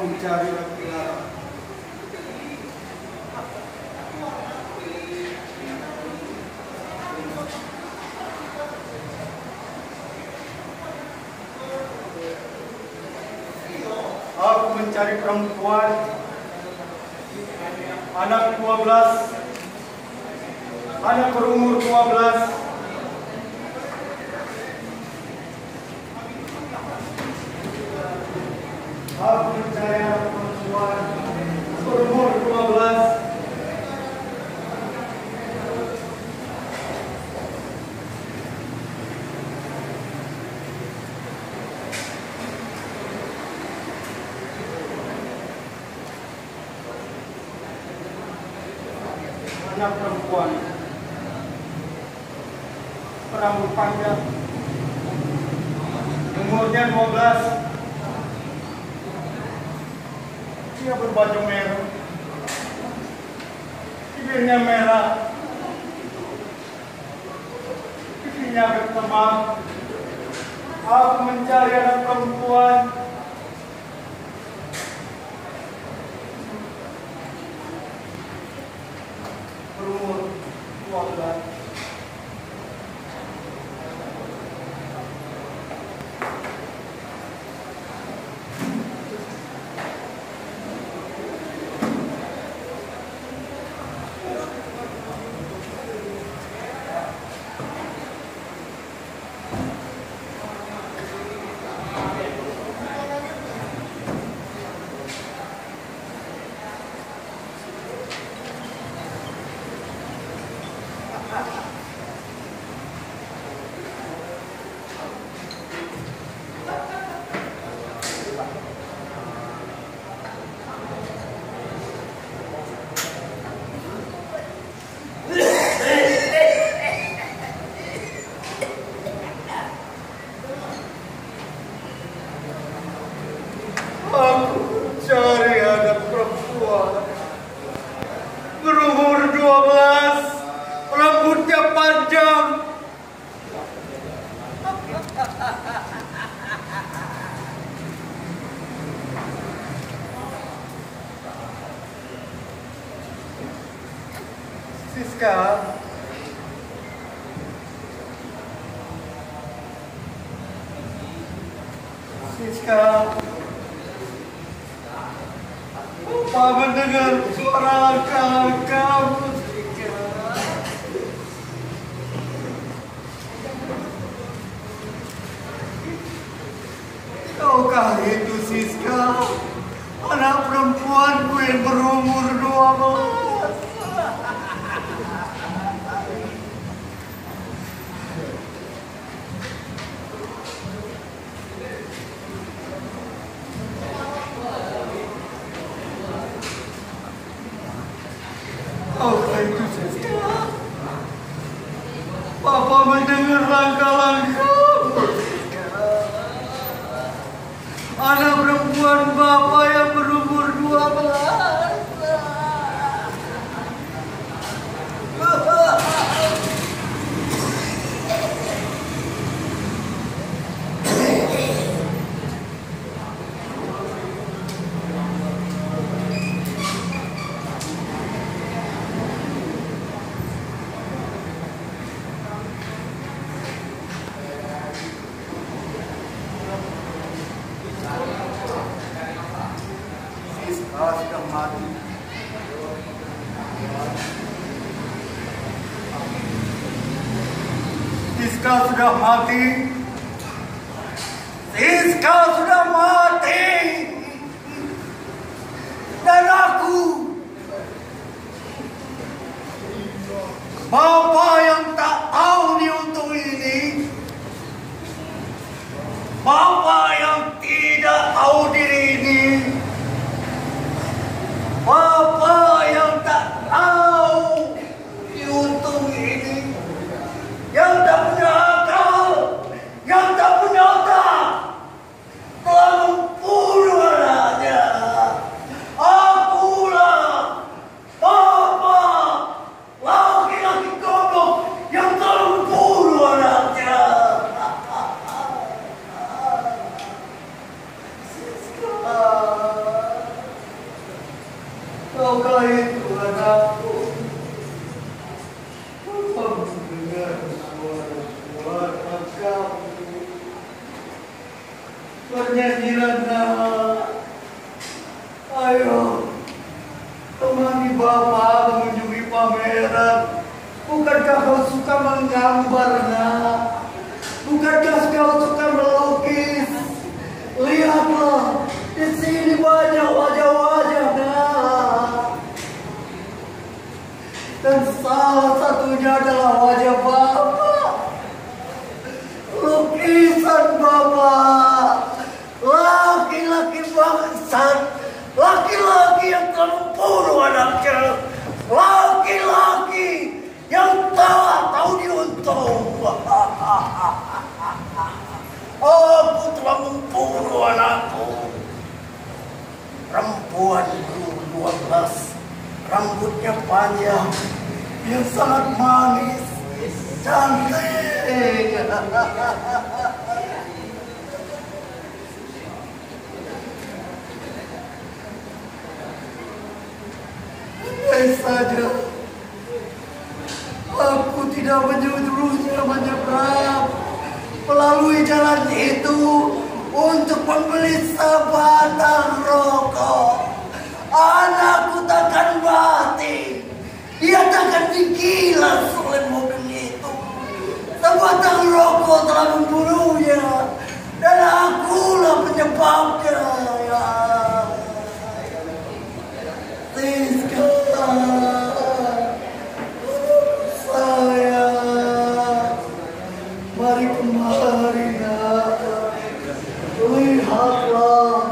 mencari kebenaran. Aku mencari perempuan, anak 12, anak berumur 12. Aku mencari anak perempuan berumur 12. Anak perempuan berambut panjang, umurnya 12. Dia berbaju merah, bibirnya merah, pipinya berteman. Aku mencari anak perempuan berumur 12. Aku cari anak perempuan berumur 12, rambutnya panjang. Siska, Siska, Papa mendengar suara kamu, Siska. Kaukah itu, Siska? Anak perempuanku yang berumur 12. Kaukah itu, Siska? Papa mendengar langkah-langkahmu, Siska. Anak perempuan Bapak yang berumur 12. Siska sudah mati. Siska sudah mati. Siska sudah mati. Dan aku, Bapak yang tak tahu diuntung ini, Bapak yang tidak tahu diri ini, Bapak yang tak tahu diuntung ini, yang tak punya akal, yang tak punya otak, telah membunuh Tahukah itu anakku? Aku mendengar suara-suara kamu bernyanyi nak. Ayo, temani Bapak mengunjungi pameran. Bukankah kau suka menggambar nak? Bukankah kau suka melukis? Lihatlah, di sini banyak wajah-wajah nak. Dan salah satunya adalah wajah Bapak. Lukisan Bapak. Laki-laki bangsat. Laki-laki yang telah membunuh anaknya. Laki-laki yang tahu diuntung. Aku telah membunuh anakku. Perempuan berumur 12, rambutnya panjang, yang sangat manis, cantik. Andai saja aku tidak menyuruhnya menyeberang melalui jalan itu untuk membeli sebatang rokok, anakku takkan mati. Dia takkan digilas oleh mobil itu. Sebatang rokok telah membunuhnya, dan akulah penyebabnya. Ya. Siska, saya, mari kemari nak. Lihatlah